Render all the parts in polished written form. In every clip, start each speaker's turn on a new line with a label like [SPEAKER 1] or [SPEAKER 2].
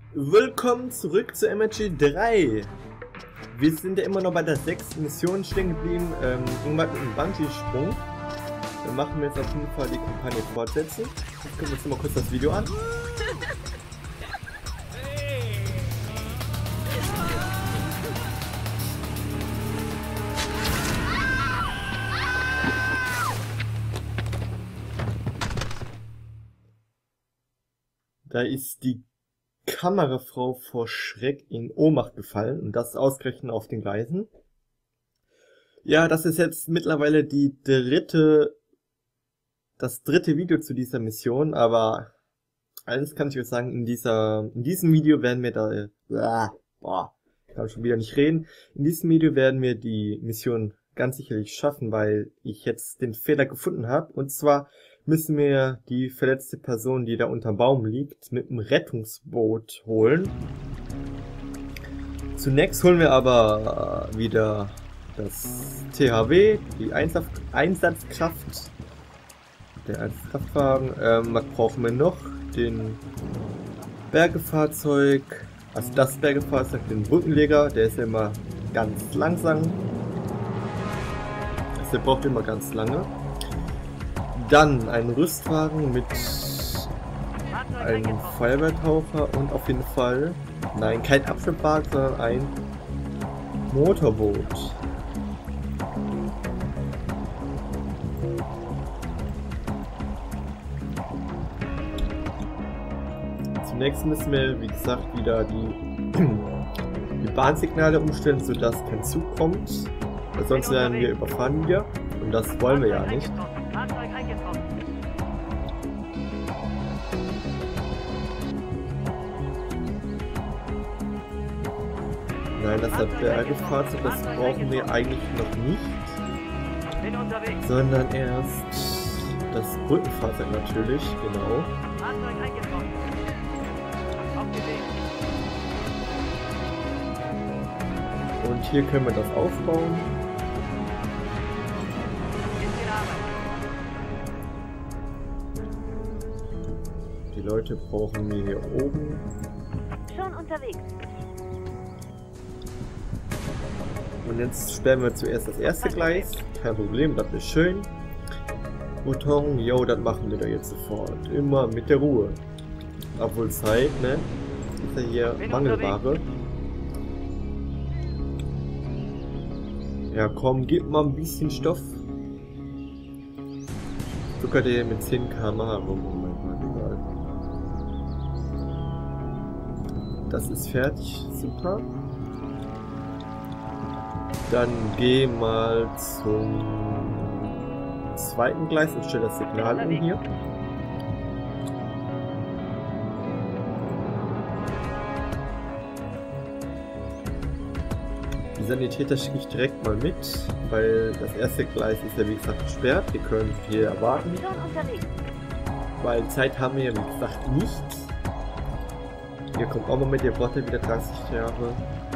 [SPEAKER 1] Willkommen zurück zu MRG 3. Wir sind ja immer noch bei der 6. Mission stehen geblieben, irgendwann mit einem Bungee-Sprung. Dann machen wir jetzt auf jeden Fall die Kampagne fortsetzen. Jetzt gucken wir uns mal kurz das Video an. Da ist die Kamerafrau vor Schreck in Ohnmacht gefallen und das ausgerechnet auf den Gleisen. Ja, das ist jetzt mittlerweile das dritte Video zu dieser Mission, aber eines kann ich euch sagen, in diesem Video werden wir kann schon wieder nicht reden. In diesem Video werden wir die Mission ganz sicherlich schaffen, weil ich jetzt den Fehler gefunden habe. Und zwar müssen wir die verletzte Person, die da unterm Baum liegt, mit dem Rettungsboot holen. Zunächst holen wir aber wieder das THW, die Einsatzkraft, der Einsatzkraftwagen. Was brauchen wir noch? Den Bergefahrzeug, also das Bergefahrzeug, den Brückenleger, der ist ja immer ganz langsam. Der braucht immer ganz lange. Dann ein Rüstwagen mit einem Feuerwehrtaucher und auf jeden Fall, nein, kein Abschleppwagen, sondern ein Motorboot. Zunächst müssen wir, wie gesagt, wieder die Bahnsignale umstellen, sodass kein Zug kommt. Weil sonst werden wir überfahren wieder. Und das wollen wir ja nicht. Nein, das hat Bergefahrzeug, das brauchen wir eigentlich noch nicht. Sondern erst das Brückenfahrzeug natürlich, genau. Und hier können wir das aufbauen. Die Leute brauchen wir hier oben.
[SPEAKER 2] Schon unterwegs.
[SPEAKER 1] Und jetzt sperren wir zuerst das erste Gleis. Kein Problem, das ist schön. Beton, jo, das machen wir da jetzt sofort. Immer mit der Ruhe. Obwohl Zeit, ne? Ist ja hier Mangelware. Ja komm, gib mal ein bisschen Stoff. Zuckert ihr mit 10 km/h rum. Egal. Das ist fertig, super. Dann geh mal zum zweiten Gleis und stell das Signal um hier. Die Sanitäter schicke ich direkt mal mit, weil das erste Gleis ist ja wie gesagt gesperrt. Wir können viel erwarten. Weil Zeit haben wir ja wie gesagt nicht. Ihr kommt auch mal mit, ihr braucht ja wieder 30 Jahre.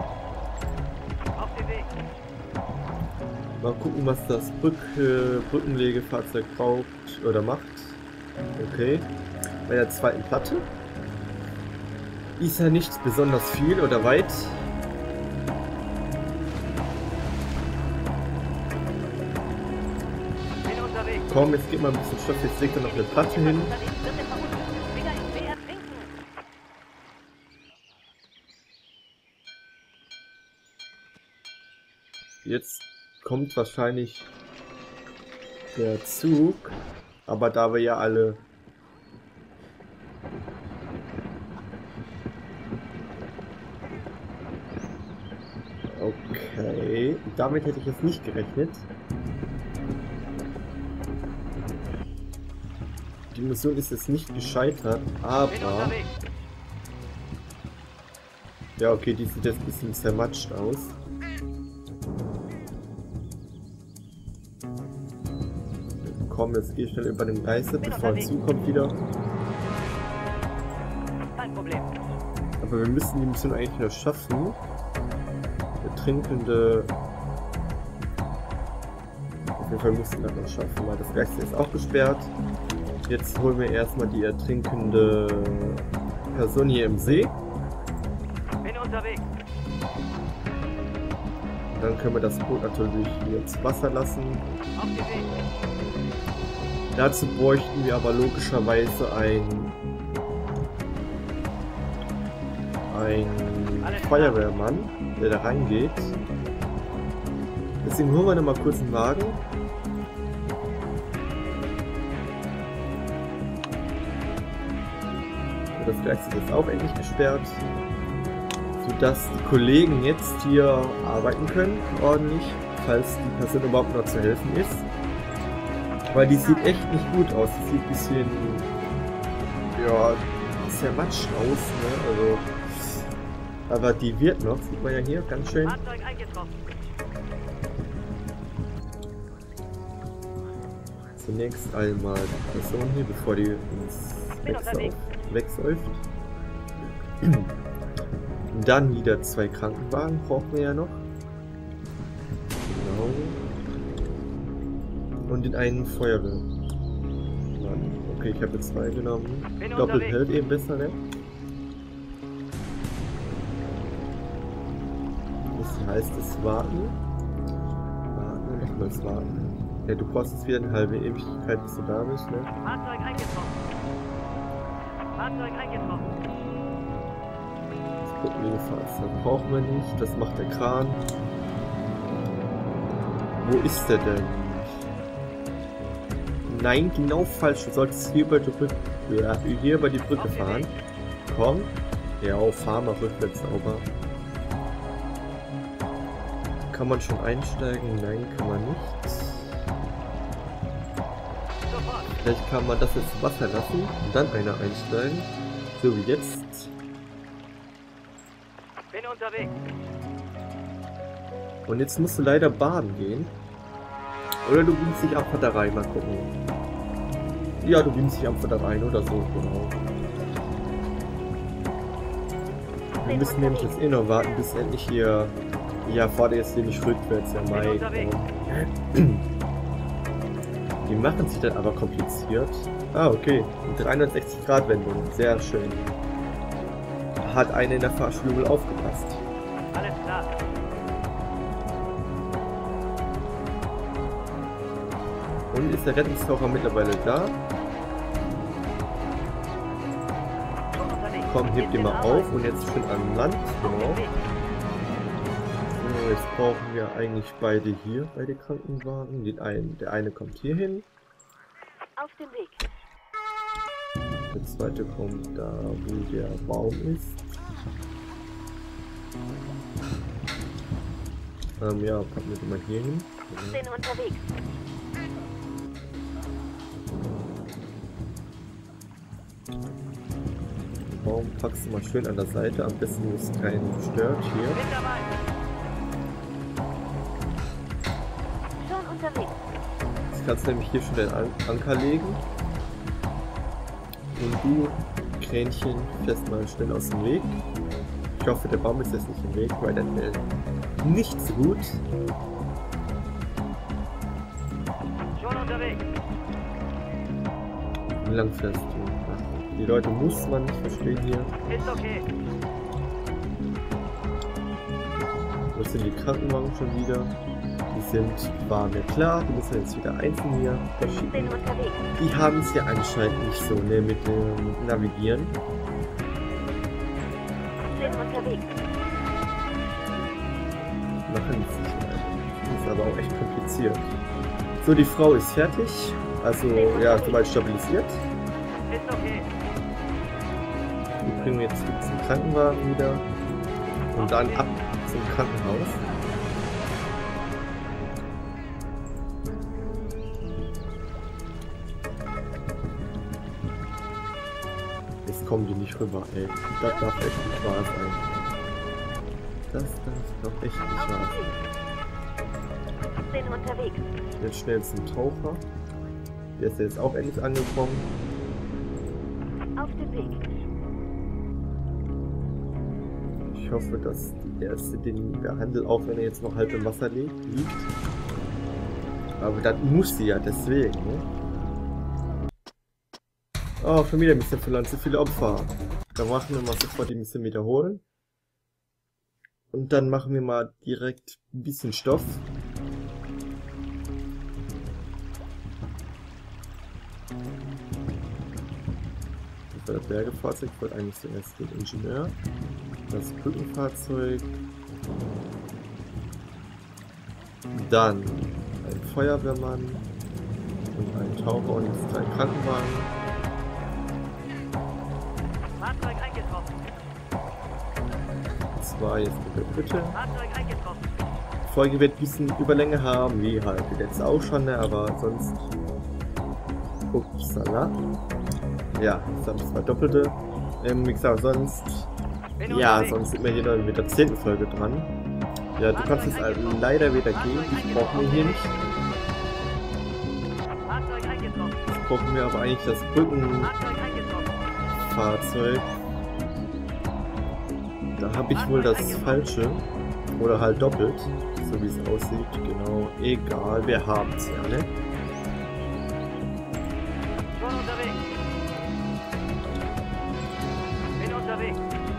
[SPEAKER 1] Mal gucken, was das Brückenlegefahrzeug braucht oder macht. Okay. Bei der zweiten Platte ist ja nicht besonders viel oder weit. Komm, jetzt geht mal ein bisschen Stoff, jetzt legt er noch eine Platte hin. Jetzt kommt wahrscheinlich der Zug, aber da wir ja alle okay, damit hätte ich jetzt nicht gerechnet. Die Mission ist jetzt nicht gescheitert, aber ja okay, die sieht jetzt ein bisschen zermatscht aus. Komm, jetzt geh schnell über den Gleis, bevor ein Zug kommt wieder.
[SPEAKER 2] Kein Problem.
[SPEAKER 1] Aber wir müssen die Mission eigentlich noch schaffen. Der Trinkende. Auf jeden Fall müssen wir das noch schaffen, weil das Gleis ist auch gesperrt. Jetzt holen wir erstmal die ertrinkende Person hier im See.
[SPEAKER 2] unterwegs.
[SPEAKER 1] Und dann können wir das Boot natürlich hier ins Wasser lassen.
[SPEAKER 2] Auf dem Weg.
[SPEAKER 1] Dazu bräuchten wir aber logischerweise ein Feuerwehrmann, der da reingeht. Deswegen holen wir noch mal kurz einen Wagen. Das Gleis ist jetzt auch endlich gesperrt, sodass die Kollegen jetzt hier arbeiten können, ordentlich, falls die Person überhaupt noch zu helfen ist. Weil die sieht echt nicht gut aus. Die sieht ein bisschen, ja, sehr matsch aus, ne? Also, aber die wird noch, sieht man ja hier, ganz schön.
[SPEAKER 2] Fahrzeug eingetroffen.
[SPEAKER 1] Zunächst einmal die Person hier, bevor die uns wegsäuft. Dann wieder 2 Krankenwagen brauchen wir ja noch. Genau. Und den einen Feuerwehrmann. Okay, ich habe jetzt 2 genommen. Doppelt hält eben besser, ne? Das heißt, es warten. Nochmals warten. Ja, du brauchst jetzt wieder eine halbe Ewigkeit, bis du da bist, ne?
[SPEAKER 2] Fahrzeug eingetroffen. Fahrzeug eingetroffen.
[SPEAKER 1] Das Problemfahrzeug brauchen wir nicht, das macht der Kran. Wo ist der denn? Nein, genau falsch. Du solltest hier über die Brücke, hier über die Brücke fahren. Komm. Ja, fahr mal rückwärts sauber. Kann man schon einsteigen? Nein, kann man nicht. Vielleicht kann man das jetzt Wasser lassen und dann einer einsteigen. So wie jetzt.
[SPEAKER 2] Bin unterwegs.
[SPEAKER 1] Und jetzt musst du leider baden gehen. Oder du beamst dich einfach da rein, mal gucken. Ja, du beamst dich einfach da rein oder so, genau. Wir müssen nämlich jetzt eh noch warten, bis endlich hier... Ja, fahrt jetzt hier nicht rückwärts, ja, Mai. Die machen sich dann aber kompliziert. Ah, okay. 360-Grad-Wendung. Sehr schön. Hat einer in der Fahrschule wohl aufgepasst.
[SPEAKER 2] Alles klar.
[SPEAKER 1] Und ist der Rettungstaucher mittlerweile da? Komm, heb den mal auf und jetzt schön an Land. Genau. So, jetzt brauchen wir eigentlich beide hier, beide Krankenwagen. Der eine kommt hier hin.
[SPEAKER 2] Auf dem Weg.
[SPEAKER 1] Der zweite kommt da, wo der Baum ist. Ja, packen wir den mal hier hin.
[SPEAKER 2] Bin unterwegs.
[SPEAKER 1] Den Baum packst du mal schön an der Seite, am besten wo es keinen stört. Hier.
[SPEAKER 2] Bin dabei. Schon unterwegs.
[SPEAKER 1] Jetzt kannst du nämlich hier schon den Anker legen. Und du, Kränchen, fährst mal schnell aus dem Weg. Ich hoffe, der Baum ist jetzt nicht im Weg, weil der fällt nicht so gut.
[SPEAKER 2] Schon unterwegs.
[SPEAKER 1] Wie lang fährst du? Ach, die Leute muss man nicht verstehen hier.
[SPEAKER 2] Ist okay.
[SPEAKER 1] Wo sind die Krankenwagen schon wieder? War mir klar, die müssen jetzt wieder einzeln hier verschieben. Die haben es ja anscheinend nicht so, ne, mit dem Navigieren.
[SPEAKER 2] Bin unterwegs.
[SPEAKER 1] Machen sie sich mal. Das ist aber auch echt kompliziert. So, die Frau ist fertig. Also, ja, soweit stabilisiert.
[SPEAKER 2] Ist okay.
[SPEAKER 1] Die bringen wir jetzt zum Krankenwagen wieder. Und dann ab zum Krankenhaus. Jetzt kommen die nicht rüber, ey. Das darf echt nicht wahr sein. Das darf doch echt nicht wahr sein.
[SPEAKER 2] Bin unterwegs.
[SPEAKER 1] Jetzt schnell zum Taucher. Der ist jetzt auch endlich angekommen.
[SPEAKER 2] Auf dem Weg.
[SPEAKER 1] Ich hoffe, dass die Ärzte den behandelt, auch wenn er jetzt noch halb im Wasser liegt. Aber das muss sie ja, deswegen, ne? Oh, schon wieder ein bisschen verloren, zu viele Opfer. Da machen wir mal sofort die Mission wiederholen. Und dann machen wir mal direkt ein bisschen Stoff. Das war das Bergefahrzeug, ich wollte eigentlich zuerst den Ingenieur. Das Brückenfahrzeug. Dann ein Feuerwehrmann und ein Taucher und jetzt 3 Krankenwagen.
[SPEAKER 2] Fahrzeug eingetroffen.
[SPEAKER 1] 2 jetzt mit der Bitte.
[SPEAKER 2] Fahrzeug eingetroffen.
[SPEAKER 1] Die Folge wird ein bisschen Überlänge haben, wie halt die letzte auch schon, ne? Aber sonst... Upsala. Ja, jetzt haben wir 2 Doppelte. Wie gesagt, sonst... Ja, sonst sind wir hier dann mit der 10. Folge dran. Ja, du kannst jetzt leider wieder gehen. Ich brauche mir hier nicht.
[SPEAKER 2] Fahrzeug eingetroffen.
[SPEAKER 1] Ich brauche mir aber eigentlich das
[SPEAKER 2] Fahrzeug eingetroffen.
[SPEAKER 1] Brückenfahrzeug. Da habe ich wohl das falsche. Oder halt doppelt. So wie es aussieht. Genau. Egal, wir haben es ja, ne?
[SPEAKER 2] Schon unterwegs. Bin unterwegs.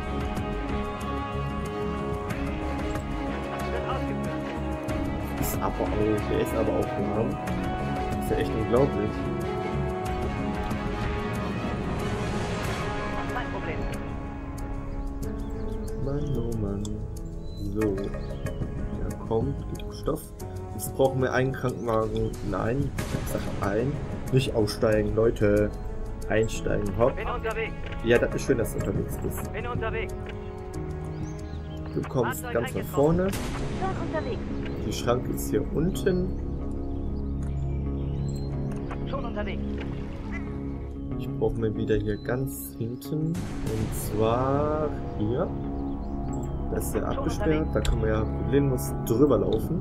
[SPEAKER 2] Wird ausgeführt.
[SPEAKER 1] Ist aber auch, der ist aber auch warm. Ist ja echt unglaublich.
[SPEAKER 2] Kein Problem.
[SPEAKER 1] Mann, oh Mann. So. Ja, kommt, genug Stoff. Jetzt brauchen wir einen Krankenwagen. Nein, ich sag ein. Nicht aussteigen, Leute. Einsteigen, hopp.
[SPEAKER 2] Bin unterwegs.
[SPEAKER 1] Ja, das ist schön, dass du unterwegs bist.
[SPEAKER 2] Bin unterwegs.
[SPEAKER 1] Du kommst ganz nach vorne.
[SPEAKER 2] Schon unterwegs.
[SPEAKER 1] Die Schranke ist hier unten.
[SPEAKER 2] Schon unterwegs.
[SPEAKER 1] Ich brauche mir wieder hier ganz hinten. Und zwar hier. Da ist der abgesperrt. Da können wir ja problemlos drüber laufen.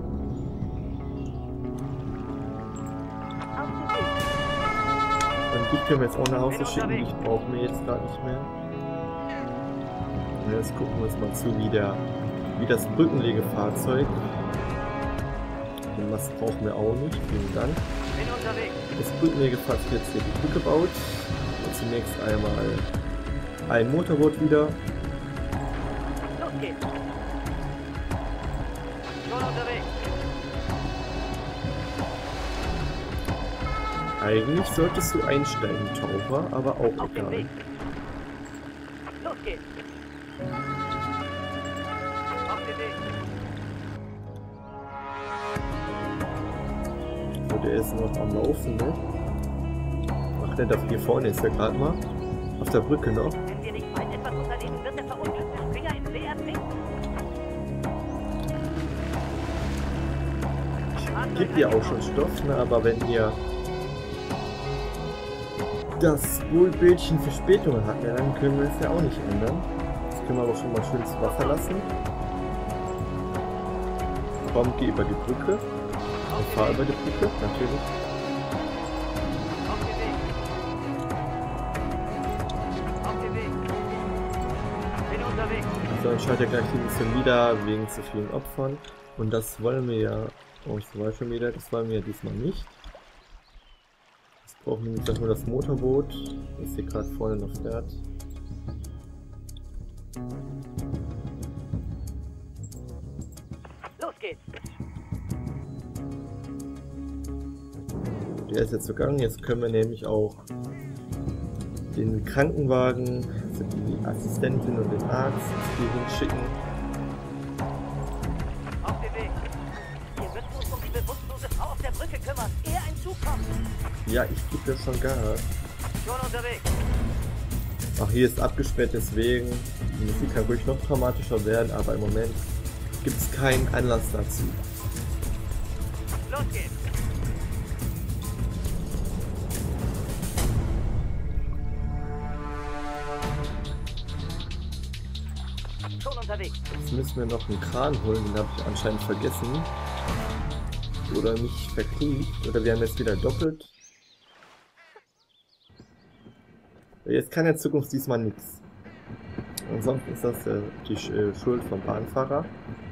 [SPEAKER 1] Und dich können wir jetzt auch nach Hause schicken. Ich brauche mir jetzt gerade nicht mehr. Und jetzt gucken wir uns mal zu, wie das Brückenlegefahrzeug. Und das brauchen wir auch nicht. Vielen Dank.
[SPEAKER 2] Bin unterwegs.
[SPEAKER 1] Das Brückenlegefahrzeug jetzt hier die Brücke baut. Und zunächst einmal ein Motorboot wieder.
[SPEAKER 2] Los geht's. Schon unterwegs.
[SPEAKER 1] Eigentlich solltest du einsteigen, Taucher, aber auch
[SPEAKER 2] Auf dem
[SPEAKER 1] egal.
[SPEAKER 2] Weg. Los geht's. Auf dem Weg.
[SPEAKER 1] So, der ist noch am Laufen, ne? Ach, der darf hier vorne ist er gerade mal. Auf der Brücke noch.
[SPEAKER 2] Wenn wir nicht bald etwas unternehmen, wird der verunglückte Springer im See ertrinken.
[SPEAKER 1] Gibt ja auch schon Stoff, ne? Aber wenn ihr das Wohlbildchen Verspätungen hat, ja, dann können wir es ja auch nicht ändern. Das können wir aber schon mal schön ins Wasser lassen. Komm, geh über die Brücke. Und fahr über die Brücke, natürlich.
[SPEAKER 2] Auf dem Weg. Auf dem Weg. Bin unterwegs.
[SPEAKER 1] So, dann schaut ja gleich die Mission wieder wegen zu vielen Opfern. Und das wollen wir ja, oh, ich weiß schon wieder, das wollen wir ja diesmal nicht. Jetzt brauchen wir jetzt nur das Motorboot, das hier gerade vorne noch fährt.
[SPEAKER 2] Los geht's.
[SPEAKER 1] Der ist jetzt zugange, jetzt können wir nämlich auch den Krankenwagen, also die Assistentin und den Arzt hier hinschicken.
[SPEAKER 2] Auf dem Weg. Wir müssen uns um die bewusstlose Frau auf der Brücke kümmern. Ehe ein Zug kommt.
[SPEAKER 1] Ja, ich gebe das schon Gas.
[SPEAKER 2] Schon unterwegs.
[SPEAKER 1] Ach, hier ist abgesperrt, deswegen. Die Musik kann ruhig noch dramatischer werden, aber im Moment gibt es keinen Anlass dazu.
[SPEAKER 2] Los geht's. Schon unterwegs.
[SPEAKER 1] Jetzt müssen wir noch einen Kran holen, den habe ich anscheinend vergessen. Oder mich verkriegt. Oder wir haben jetzt wieder doppelt. Jetzt kann in Zukunft diesmal nichts. Ansonsten ist das die Schuld vom Bahnfahrer.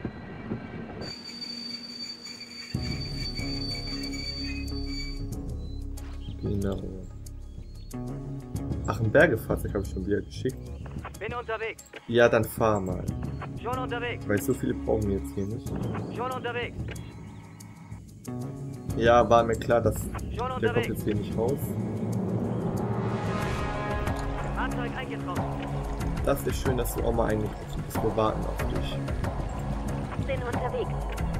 [SPEAKER 1] Genau. Ach, ein Bergefahrzeug habe ich schon wieder geschickt.
[SPEAKER 2] Bin unterwegs.
[SPEAKER 1] Ja, dann fahr mal.
[SPEAKER 2] Schon unterwegs.
[SPEAKER 1] Weil so viele brauchen wir jetzt hier nicht.
[SPEAKER 2] Schon unterwegs.
[SPEAKER 1] Ja, war mir klar, dass
[SPEAKER 2] Schon
[SPEAKER 1] der kommt
[SPEAKER 2] unterwegs.
[SPEAKER 1] jetzt hier nicht raus.
[SPEAKER 2] Fahrzeug eingetroffen.
[SPEAKER 1] Das ist schön, dass du auch mal eingetroffen bist. Wir warten auf dich.
[SPEAKER 3] Bin unterwegs.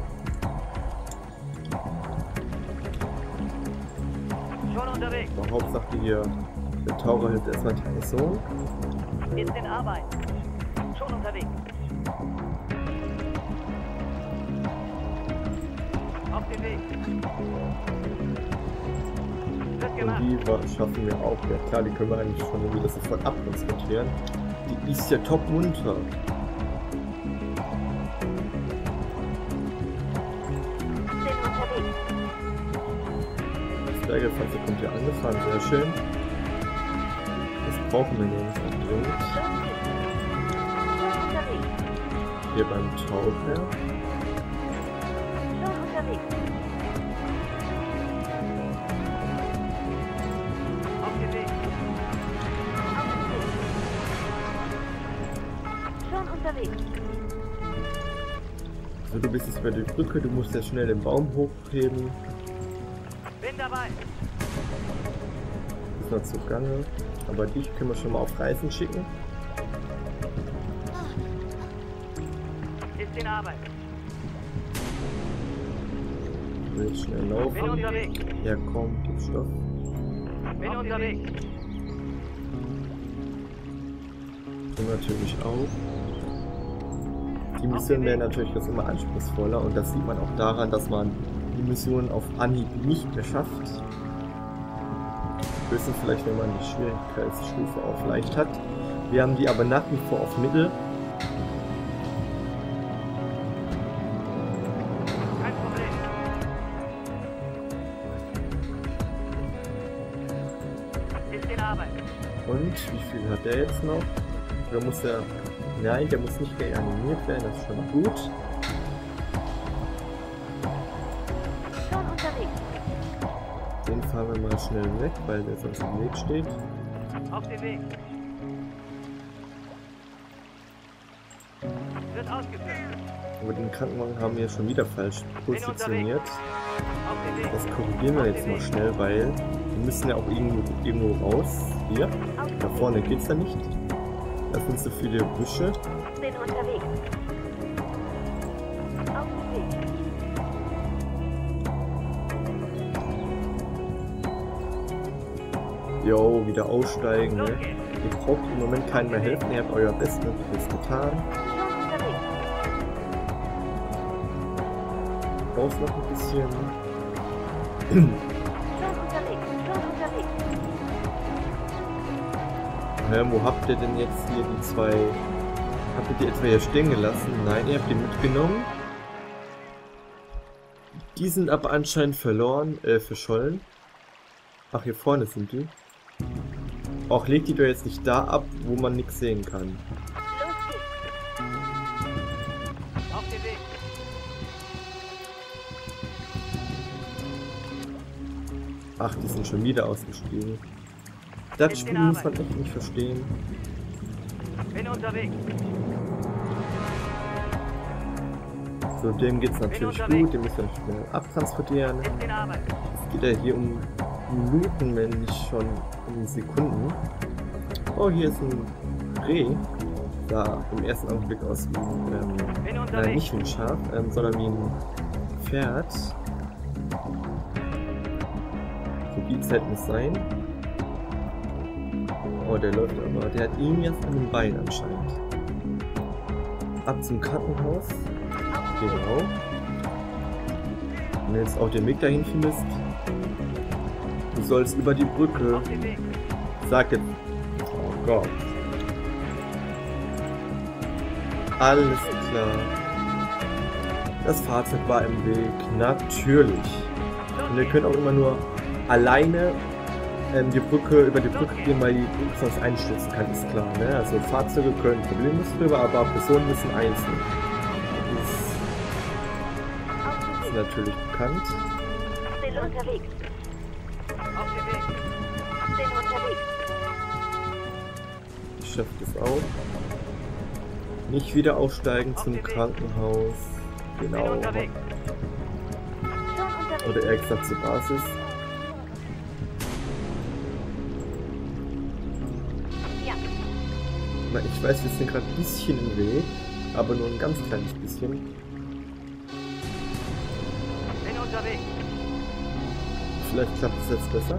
[SPEAKER 2] Schon unterwegs.
[SPEAKER 1] Aber Hauptsache hier, der Taucher hilft erstmal die Mission.
[SPEAKER 2] Ist in Arbeit. Schon unterwegs. Auf dem Weg. Wird
[SPEAKER 1] Und
[SPEAKER 2] gemacht.
[SPEAKER 1] die schaffen wir auch. Ja klar, die können wir eigentlich schon wieder sofort abtransportieren. Die ist ja top munter.
[SPEAKER 3] Bin unterwegs.
[SPEAKER 1] Das Bergefahrzeug kommt hier angefahren, sehr schön. Das brauchen wir nämlich unbedingt.
[SPEAKER 3] Los geht's. Schon unterwegs.
[SPEAKER 1] Hier beim Taucher.
[SPEAKER 3] Schon unterwegs.
[SPEAKER 2] Auf dem Weg.
[SPEAKER 3] Auf dem Weg. Schon unterwegs.
[SPEAKER 1] So, du bist jetzt über die Brücke, du musst jetzt schnell den Baum hochheben.
[SPEAKER 2] Bin dabei.
[SPEAKER 1] Ist noch zugange. Aber dich können wir schon mal auf Reisen schicken.
[SPEAKER 2] Ist in Arbeit.
[SPEAKER 1] Ich will jetzt schnell
[SPEAKER 2] Bin
[SPEAKER 1] laufen.
[SPEAKER 2] unterwegs.
[SPEAKER 1] Ja komm, gib Stoff.
[SPEAKER 2] Bin unterwegs.
[SPEAKER 1] Und natürlich auch. Die Missionen werden natürlich jetzt immer anspruchsvoller und das sieht man auch daran, dass man die Missionen auf Anhieb nicht mehr schafft. Höchstens vielleicht, wenn man die Schwierigkeitsstufe auf leicht hat. Wir haben die aber nach wie vor auf Mittel.
[SPEAKER 2] Kein Problem. Ist in Arbeit.
[SPEAKER 1] Und wie viel hat der jetzt noch? Der muss ja... Nein, der muss nicht reanimiert werden, das ist schon gut.
[SPEAKER 3] Schon unterwegs.
[SPEAKER 1] Den fahren wir mal schnell weg, weil der sonst im Weg steht.
[SPEAKER 2] Auf dem Weg. Wird ausgeführt.
[SPEAKER 1] Aber den Krankenwagen haben wir schon wieder falsch positioniert.
[SPEAKER 2] Auf dem Weg.
[SPEAKER 1] Das korrigieren wir jetzt mal schnell, weil wir müssen ja auch irgendwo raus. Hier, da vorne geht's ja nicht. Das sind so viele Büsche.
[SPEAKER 3] Bin unterwegs. Auf dem Weg.
[SPEAKER 1] Jo, wieder aussteigen,
[SPEAKER 2] Los
[SPEAKER 1] ne?
[SPEAKER 2] geht's.
[SPEAKER 1] Ihr braucht im Moment keinen mehr helfen, ihr habt euer Bestmögliches getan.
[SPEAKER 3] Schon unterwegs.
[SPEAKER 1] Brauchst noch ein bisschen.
[SPEAKER 3] Schon unterwegs. Schon unterwegs.
[SPEAKER 1] Wo habt ihr denn jetzt hier die zwei? Habt ihr die etwa hier stehen gelassen? Nein, ihr habt die mitgenommen. Die sind aber anscheinend verschollen. Ach, hier vorne sind die. Auch legt die doch jetzt nicht da ab, wo man nichts sehen kann.
[SPEAKER 3] Los geht's.
[SPEAKER 2] Auf dem Weg.
[SPEAKER 1] Ach, die sind schon wieder ausgestiegen. Das Spiel muss man echt nicht verstehen.
[SPEAKER 2] Bin unterwegs.
[SPEAKER 1] So, dem geht's natürlich gut, den müssen wir schnell abtransportieren.
[SPEAKER 2] Ist in Arbeit.
[SPEAKER 1] Es geht ja hier um Minuten, wenn nicht schon um Sekunden. Oh, hier ist ein Reh. Da im ersten Augenblick aus wie ein,
[SPEAKER 2] Bin
[SPEAKER 1] nein,
[SPEAKER 2] unterwegs.
[SPEAKER 1] nicht wie ein Schaf, sondern wie ein Pferd. So wie es halt muss sein. Oh, der läuft aber, der hat ihn jetzt an den Beinen anscheinend. Ab zum Krankenhaus. Genau. Wenn du jetzt auch den Weg dahin findest, du sollst über die Brücke.
[SPEAKER 2] Auf dem Weg.
[SPEAKER 1] Sag jetzt. Oh Gott. Alles klar. Das Fahrzeug war im Weg. Natürlich. Und ihr könnt auch immer nur alleine über die Brücke gehen, weil die Brücke sonst einstürzen kann, ist klar. Ne? Also Fahrzeuge können problemlos drüber, aber Personen müssen einzeln. Das ist natürlich bekannt.
[SPEAKER 3] Bin unterwegs.
[SPEAKER 2] Auf dem Weg.
[SPEAKER 3] Bin unterwegs.
[SPEAKER 1] Ich schaffe das auch. Nicht wieder aufsteigen zum Krankenhaus. Genau.
[SPEAKER 3] Schon unterwegs.
[SPEAKER 1] Oder eher gesagt zur Basis.
[SPEAKER 3] Ja.
[SPEAKER 1] Na, ich weiß, wir sind gerade ein bisschen im Weg, aber nur ein ganz kleines bisschen.
[SPEAKER 2] Bin unterwegs.
[SPEAKER 1] Vielleicht klappt es jetzt besser.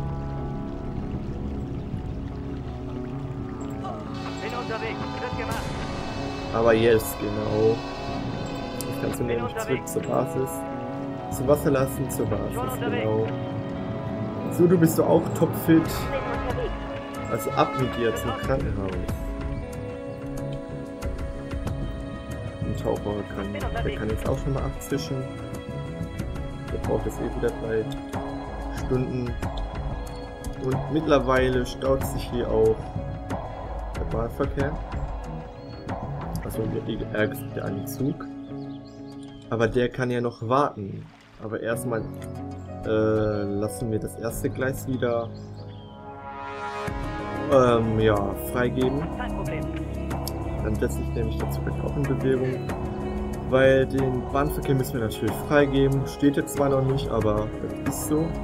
[SPEAKER 2] Bin unterwegs. Wird gemacht.
[SPEAKER 1] Aber yes, genau. Das kannst du nämlich zurück zur Basis. Zu Wasser lassen, zur Basis, genau. So, du bist doch auch topfit.
[SPEAKER 3] Bin unterwegs.
[SPEAKER 1] Also ab mit dir zum Krankenhaus. Ein Taucher der kann jetzt auch schon mal abzischen. Der braucht jetzt eh wieder 3 Stunden. Und mittlerweile staut sich hier auch der Bahnverkehr. Also der eine Zug. Aber der kann ja noch warten. Aber erstmal lassen wir das erste Gleis wieder ja, freigeben.
[SPEAKER 2] Kein Problem.
[SPEAKER 1] Dann setze ich nämlich dazu gleich auch in Bewegung. Weil den Bahnverkehr müssen wir natürlich freigeben. Steht jetzt zwar noch nicht, aber das ist so.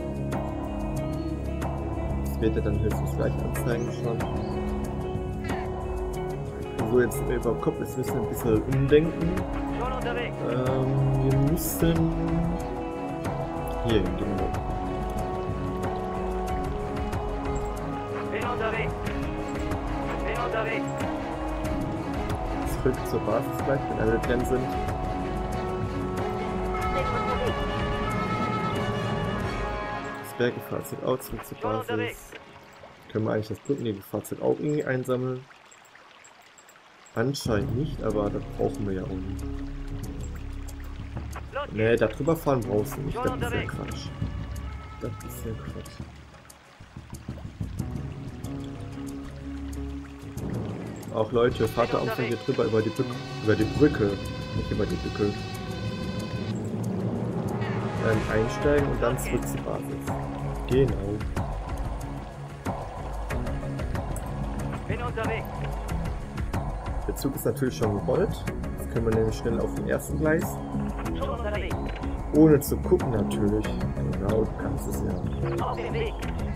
[SPEAKER 1] Das wird er dann höchstens gleich anzeigen schon. So, jetzt über Kopf, jetzt müssen wir ein bisschen umdenken.
[SPEAKER 2] Schon unterwegs.
[SPEAKER 1] Wir müssen hier hin, genau.
[SPEAKER 2] Bin unterwegs. Bin unterwegs.
[SPEAKER 1] Zurück zur Basis gleich, wenn alle drin sind.
[SPEAKER 3] Bin unterwegs.
[SPEAKER 1] Das Bergefahrzeug auch zurück zur Basis. Können wir eigentlich das Brückennebenfahrzeug auch irgendwie einsammeln? Anscheinend nicht, aber das brauchen wir ja auch nicht. Ne, da drüber fahren brauchst du nicht, das ist ja Quatsch. Das ist ja Quatsch. Auch Leute, fahrt da einfach hier drüber über die Brücke, nicht über die Brücke. Dann einsteigen und dann zurück zur Basis. Genau.
[SPEAKER 2] Bin unterwegs.
[SPEAKER 1] Der Zug ist natürlich schon gerollt. Jetzt können wir nämlich schnell auf den ersten Gleis.
[SPEAKER 2] Schon unterwegs.
[SPEAKER 1] Ohne zu gucken natürlich. Genau, du kannst es ja.
[SPEAKER 2] Auf dem Weg.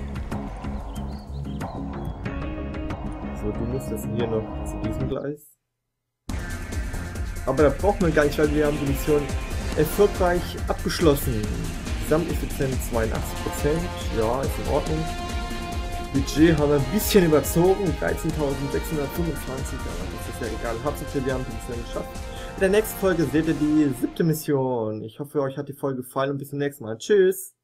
[SPEAKER 1] So, du musst jetzt hier noch zu diesem Gleis. Aber da braucht man gar nicht, weil wir haben die Mission erfolgreich abgeschlossen. Gesamteffizienz 82%. Ja, ist in Ordnung. Budget haben wir ein bisschen überzogen. 13.625. Aber das ist ja egal. Hauptsache, wir haben die Mission geschafft. In der nächsten Folge seht ihr die 7. Mission. Ich hoffe, euch hat die Folge gefallen und bis zum nächsten Mal. Tschüss!